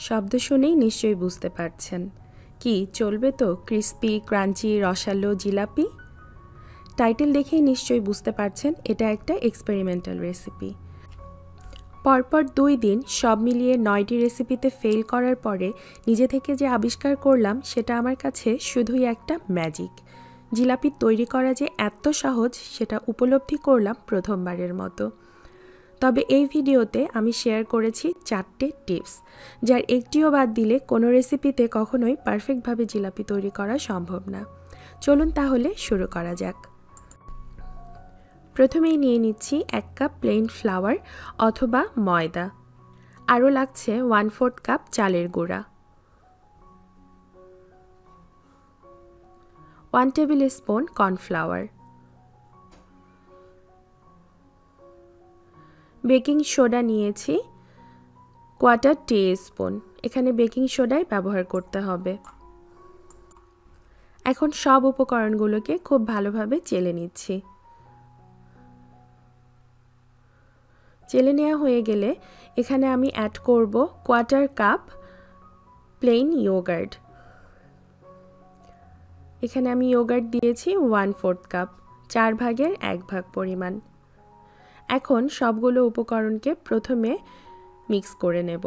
শব্দ শুনেই নিশ্চয়ই বুঝতে পারছেন কি চলবে তো ক্রিস্পি ক্রাঞ্চি রসালো জিলাপি। টাইটেল দেখেই নিশ্চয়ই বুঝতে পারছেন এটা একটা এক্সপেরিমেন্টাল রেসিপি। পরপর 2 দিন সব মিলিয়ে 9টি রেসিপিতে ফেল করার পরে নিজে থেকে যে আবিষ্কার করলাম সেটা আমার কাছে শুধুই একটা ম্যাজিক। জিলাপি তৈরি করা যে এত সহজ সেটা উপলব্ধি করলাম প্রথমবারের মতো। তবে এই ভিডিওতে আমি শেয়ার করেছি 4টে টিপস, যার একটিও বাদ দিলে কোনো রেসিপিতে কখনোই পারফেক্টভাবে জিলাপি তৈরি করা সম্ভব না। চলুন তাহলে শুরু করা যাক। প্রথমেই নিয়ে নিচ্ছি 1 কাপ প্লেন ফ্লাওয়ার অথবা ময়দা, আরও লাগছে 1/4 কাপ চালের গুঁড়া, 1 tablespoon cornflour, baking soda নিয়েছি 1/4 টিস্পুন, এখানে বেকিং সোডাই ব্যবহার করতে হবে। এখন সব উপকরণগুলোকে খুব ভালোভাবে চেলে নিচ্ছি। চেলে নেওয়া হয়ে গেলে এখানে আমি অ্যাড করব 1/4 কাপ প্লেন ইয়োগার্ট। এখানে আমি ইয়োগার্ট দিয়েছি 1/4 কাপ, 4 ভাগের 1 ভাগ পরিমাণ। এখন সবগুলো উপকরণকে প্রথমে মিক্স করে নেব।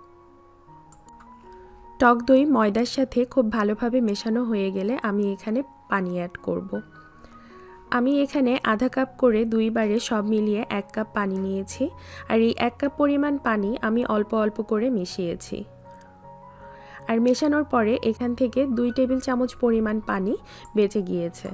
টক দই ময়দার সাথে খুব ভালোভাবে মেশানো হয়ে গেলে আমি এখানে পানি অ্যাড করব। আমি এখানে আধা কাপ করে 2 বারে সব মিলিয়ে 1 কাপ পানি নিয়েছি, আর এই 1 কাপ পরিমাণ পানি আমি অল্প অল্প করে মিশিয়েছি। আর মেশানোর পরে এখান থেকে 2 টেবিল চামচ পরিমাণ পানি বেঁচে গিয়েছে।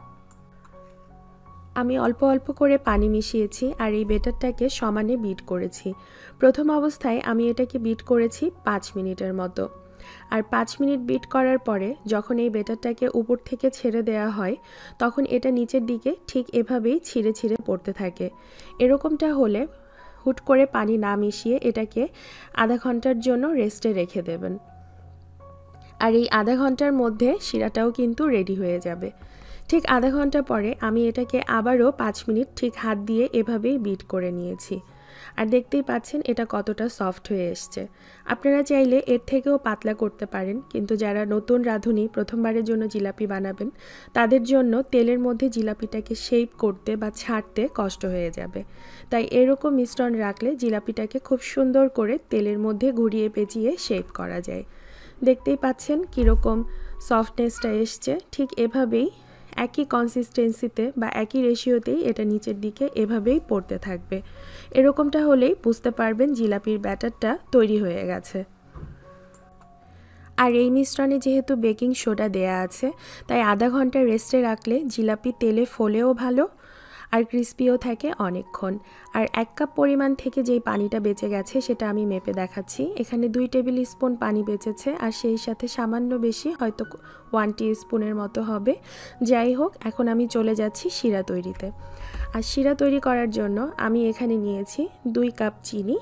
আমি অল্প অল্প করে পানি মিশিয়েছি আর এই ব্যাটারটাকে সমানে বিট করেছি। প্রথম অবস্থায় আমি এটাকে বিট করেছি 5 মিনিটের মতো, আর 5 মিনিট বিট করার পরে যখন এই ব্যাটারটাকে উপর থেকে ছেড়ে দেওয়া হয় তখন এটা নিচের দিকে ঠিক এভাবেই ছিঁড়ে ছিঁড়ে পড়তে থাকে। এরকমটা হলে হুট করে পানি না মিশিয়ে এটাকে আধা ঘন্টার জন্য রেস্টে রেখে দেবেন, আর এই আধা ঘন্টার মধ্যে শিরাটাও কিন্তু রেডি হয়ে যাবে। ঠিক আধা ঘন্টা পরে আমি এটাকে আবারও 5 মিনিট ঠিক হাত দিয়ে এভাবেই বিট করে নিয়েছি, আর দেখতেই পাচ্ছেন এটা কতটা সফট হয়ে এসছে। আপনারা চাইলে এর থেকেও পাতলা করতে পারেন, কিন্তু যারা নতুন রাঁধুনি প্রথমবারের জন্য জিলাপি বানাবেন তাদের জন্য তেলের মধ্যে জিলাপিটাকে শেপ করতে বা ছাড়তে কষ্ট হয়ে যাবে। তাই এরকম মিশ্রণ রাখলে জিলাপিটাকে খুব সুন্দর করে তেলের মধ্যে ঘুরিয়ে পেঁচিয়ে শেপ করা যায়। দেখতেই পাচ্ছেন কীরকম সফটনেসটা এসছে। ঠিক এভাবেই একই কনসিস্টেন্সিতে বা একই রেশিওতেই এটা নিচের দিকে এভাবেই পড়তে থাকবে। এরকমটা হলেই বুঝতে পারবেন জিলাপির ব্যাটারটা তৈরি হয়ে গেছে। আর এই মিশ্রণে যেহেতু বেকিং সোডা দেয়া আছে তাই আধা ঘন্টা রেস্টে রাখলে জিলাপি তেলে ফোলেও ভালো আর ক্রিস্পিও থাকে অনেকক্ষণ। আর 1 কাপ পরিমাণ থেকে যেই পানিটা বেঁচে গেছে সেটা আমি মেপে দেখাচ্ছি। এখানে 2 টেবিল স্পুন পানি বেঁচেছে, আর সেই সাথে সামান্য বেশি হয়তো 1 টিস্পুনের মতো হবে। যাই হোক, এখন আমি চলে যাচ্ছি শিরা তৈরিতে। আর শিরা তৈরি করার জন্য আমি এখানে নিয়েছি 2 কাপ চিনি,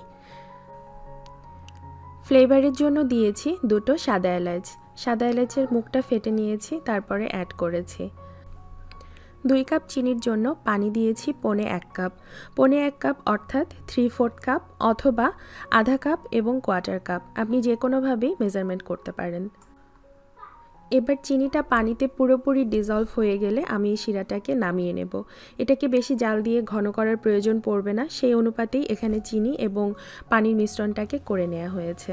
ফ্লেভারের জন্য দিয়েছি 2টো সাদা এলাচ। সাদা এলাচের মুখটা ফেটে নিয়েছি, তারপরে অ্যাড করেছি। 2 কাপ চিনির জন্য পানি দিয়েছি 1.25 কাপ। 1.25 কাপ অর্থাৎ 3/4 কাপ অথবা আধা কাপ এবং 1/4 কাপ, আপনি যে কোনোভাবেই মেজারমেন্ট করতে পারেন। এবার চিনিটা পানিতে পুরোপুরি ডিজলভ হয়ে গেলে আমি এই শিরাটাকে নামিয়ে নেব। এটাকে বেশি জাল দিয়ে ঘন করার প্রয়োজন পড়বে না, সেই অনুপাতেই এখানে চিনি এবং পানির মিশ্রণটাকে করে নেওয়া হয়েছে।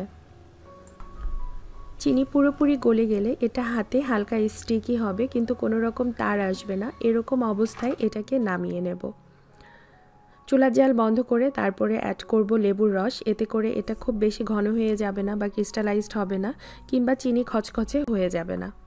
চিনি পুরোপুরি গলে গেলে এটা হাতে হালকা স্টিকি হবে, কিন্তু কোনো রকম তার আসবে না। এরকম অবস্থায় এটাকে নামিয়ে নেব। চুলার জাল বন্ধ করে তারপরে অ্যাড করব লেবুর রস। এতে করে এটা খুব বেশি ঘন হয়ে যাবে না বা ক্রিস্টালাইজড হবে না, কিংবা চিনি খচখচে হয়ে যাবে না।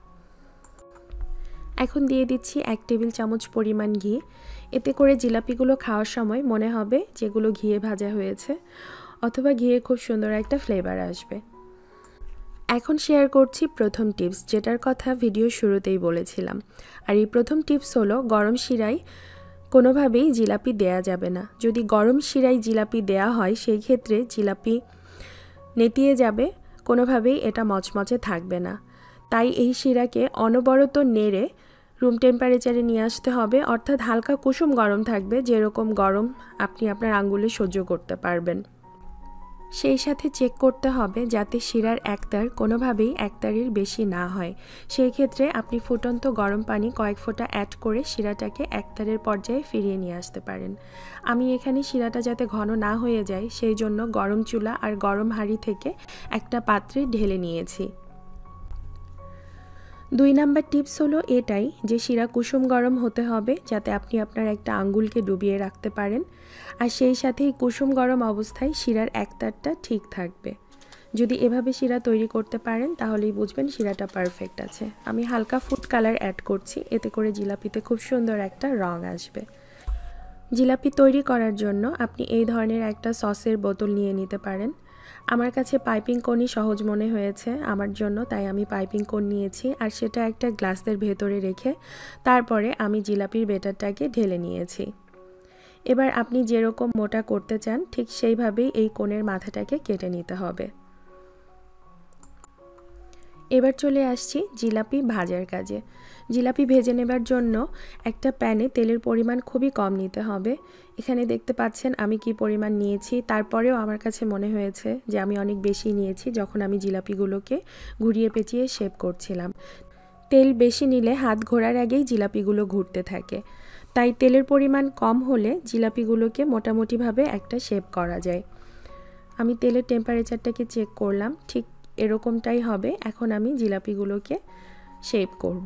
এখন দিয়ে দিচ্ছি 1 টেবিল চামচ পরিমাণ ঘি। এতে করে জিলাপিগুলো খাওয়ার সময় মনে হবে যেগুলো ঘিয়ে ভাজা হয়েছে, অথবা ঘিয়ে খুব সুন্দর একটা ফ্লেভার আসবে। এখন শেয়ার করছি প্রথম টিপস, যেটার কথা ভিডিও শুরুতেই বলেছিলাম। আর এই প্রথম টিপস হলো গরম শিরায় কোনোভাবেই জিলাপি দেয়া যাবে না। যদি গরম শিরায় জিলাপি দেয়া হয় সেই ক্ষেত্রে জিলাপি নেতিয়ে যাবে, কোনোভাবেই এটা মচমচে থাকবে না। তাই এই শিরাকে অনবরত নেড়ে রুম টেম্পারেচারে নিয়ে আসতে হবে, অর্থাৎ হালকা কুসুম গরম থাকবে, যেরকম গরম আপনি আপনার আঙ্গুলে সহ্য করতে পারবেন। সেই সাথে চেক করতে হবে যাতে শিরার একতার কোনোভাবেই একতারের বেশি না হয়। সেই ক্ষেত্রে আপনি ফুটন্ত গরম পানি কয়েক ফোঁটা অ্যাড করে শিরাটাকে একতারের পর্যায়ে ফিরিয়ে নিয়ে আসতে পারেন। আমি এখানে শিরাটা যাতে ঘন না হয়ে যায় সেই জন্য গরম চুলা আর গরম হাঁড়ি থেকে একটা পাত্রে ঢেলে নিয়েছি। 2 নাম্বার টিপস হলো এটাই যে শিরা কুসুম গরম হতে হবে যাতে আপনি আপনার একটা আঙ্গুলকে ডুবিয়ে রাখতে পারেন, আর সেই সাথেই কুসুম গরম অবস্থায় শিরার একতারটা ঠিক থাকবে। যদি এভাবে শিরা তৈরি করতে পারেন তাহলেই বুঝবেন শিরাটা পারফেক্ট আছে। আমি হালকা ফুড কালার অ্যাড করছি, এতে করে জিলাপিতে খুব সুন্দর একটা রং আসবে। জিলাপি তৈরি করার জন্য আপনি এই ধরনের একটা সসের বোতল নিয়ে নিতে পারেন। আমার কাছে পাইপিং কোনই সহজ মনে হয়েছে আমার জন্য, তাই আমি পাইপিং কোন নিয়েছি আর সেটা একটা গ্লাসের ভেতরে রেখে তারপরে আমি জিলাপির ব্যাটারটাকে ঢেলে নিয়েছি। এবার আপনি যেরকম মোটা করতে চান ঠিক সেইভাবেই এই কোণের মাথাটাকে কেটে নিতে হবে। এবার চলে আসছি জিলাপি ভাজার কাজে। জিলাপি ভেজে নেবার জন্য একটা প্যানে তেলের পরিমাণ খুবই কম নিতে হবে। এখানে দেখতে পাচ্ছেন আমি কি পরিমাণ নিয়েছি, তারপরেও আমার কাছে মনে হয়েছে যে আমি অনেক বেশি নিয়েছি যখন আমি জিলাপিগুলোকে ঘুরিয়ে পেঁচিয়ে শেপ করছিলাম। তেল বেশি নিলে হাত ঘোরার আগেই জিলাপিগুলো ঘুরতে থাকে, তাই তেলের পরিমাণ কম হলে জিলাপিগুলোকে মোটামুটিভাবে একটা শেপ করা যায়। আমি তেলের টেম্পারেচারটাকে চেক করলাম, ঠিক এরকমটাই হবে। এখন আমি জিলাপিগুলোকে শেপ করব।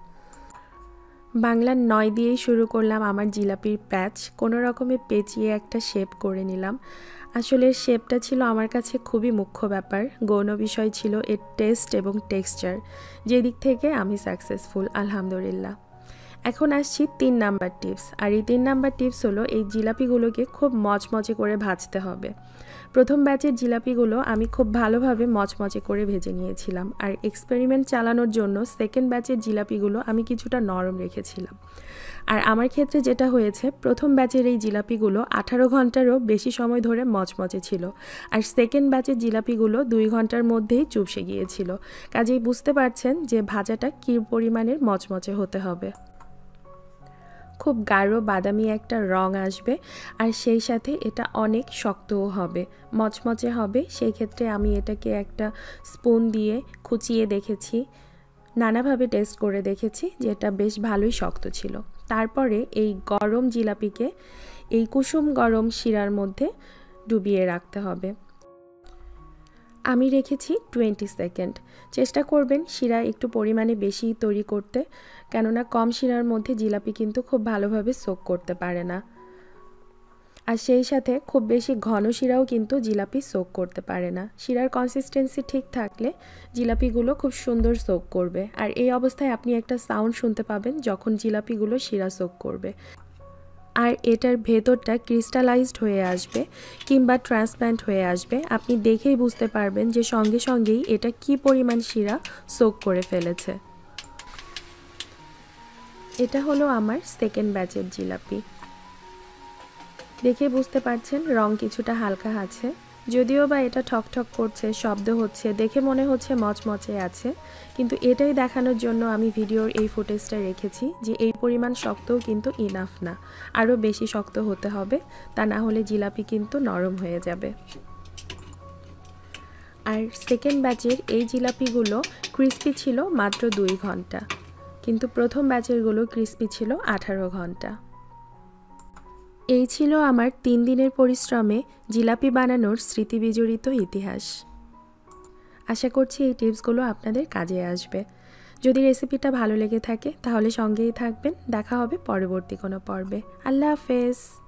বাংলার 9 দিয়েই শুরু করলাম আমার জিলাপির প্যাচ, কোনো রকমে পেঁচিয়ে একটা শেপ করে নিলাম। আসলে শেপটা ছিল আমার কাছে খুবই মুখ্য ব্যাপার, গৌণ বিষয় ছিল এর টেস্ট এবং টেক্সচার, যেদিক থেকে আমি সাকসেসফুল আলহামদুলিল্লাহ। এখন আসছি 3 নাম্বার টিপস, আর এই 3 নাম্বার টিপস হলো এই জিলাপিগুলোকে খুব মচমচে করে ভাজতে হবে। প্রথম ব্যাচের জিলাপিগুলো আমি খুব ভালোভাবে মচমচে করে ভেজে নিয়েছিলাম, আর এক্সপেরিমেন্ট চালানোর জন্য সেকেন্ড ব্যাচের জিলাপিগুলো আমি কিছুটা নরম রেখেছিলাম। আর আমার ক্ষেত্রে যেটা হয়েছে, প্রথম ব্যাচের এই জিলাপিগুলো 18 ঘন্টারও বেশি সময় ধরে মচমচে ছিল, আর সেকেন্ড ব্যাচের জিলাপিগুলো 2 ঘন্টার মধ্যেই চুপসে গিয়েছিল। কাজেই বুঝতে পারছেন যে ভাজাটা কী পরিমাণের মচমচে হতে হবে। খুব গাঢ় বাদামি একটা রং আসবে, আর সেই সাথে এটা অনেক শক্তও হবে, মচমচে হবে। সেই ক্ষেত্রে আমি এটাকে একটা স্পুন দিয়ে খুঁচিয়ে দেখেছি, নানাভাবে টেস্ট করে দেখেছি যে এটা বেশ ভালোই শক্ত ছিল। তারপরে এই গরম জিলাপিকে এই কুসুম গরম শিরার মধ্যে ডুবিয়ে রাখতে হবে। আমি রেখেছি 20 সেকেন্ড। চেষ্টা করবেন শিরা একটু পরিমাণে বেশি তৈরি করতে, কেননা কম শিরার মধ্যে জিলাপি কিন্তু খুব ভালোভাবে সোক করতে পারে না, আর সেই সাথে খুব বেশি ঘন শিরাও কিন্তু জিলাপি সোক করতে পারে না। শিরার কনসিস্টেন্সি ঠিক থাকলে জিলাপিগুলো খুব সুন্দর সোক করবে, আর এই অবস্থায় আপনি একটা সাউন্ড শুনতে পাবেন যখন জিলাপিগুলো শিরা সোক করবে, আর এটার ভেতরটা ক্রিস্টালাইজড হয়ে আসবে কিংবা ট্রান্সপ্যারেন্ট হয়ে আসবে। আপনি দেখেই বুঝতে পারবেন যে সঙ্গে সঙ্গেই এটা কি পরিমাণ শিরা সোক করে ফেলেছে। এটা হলো আমার সেকেন্ড ব্যাচের জিলাপি। দেখে বুঝতে পারছেন রং কিছুটা হালকা আছে, যদিও বা এটা ঠকঠক করছে, শব্দ হচ্ছে, দেখে মনে হচ্ছে মচমচে আছে, কিন্তু এটাই দেখানোর জন্য আমি ভিডিওর এই ফুটেজটা রেখেছি যে এই পরিমাণ শক্তও কিন্তু ইনাফ না, আরও বেশি শক্ত হতে হবে, তা না হলে জিলাপি কিন্তু নরম হয়ে যাবে। আর সেকেন্ড ব্যাচের এই জিলাপিগুলো ক্রিস্পি ছিল মাত্র 2 ঘন্টা, কিন্তু প্রথম ব্যাচেরগুলো ক্রিস্পি ছিল 18 ঘন্টা। এই ছিল আমার 3 দিনের পরিশ্রমে জিলাপি বানানোর স্মৃতিবিজড়িত ইতিহাস। আশা করছি এই টিপসগুলো আপনাদের কাজে আসবে। যদি রেসিপিটা ভালো লেগে থাকে তাহলে সঙ্গেই থাকবেন। দেখা হবে পরবর্তী কোনো পর্বে। আল্লাহ হাফেজ।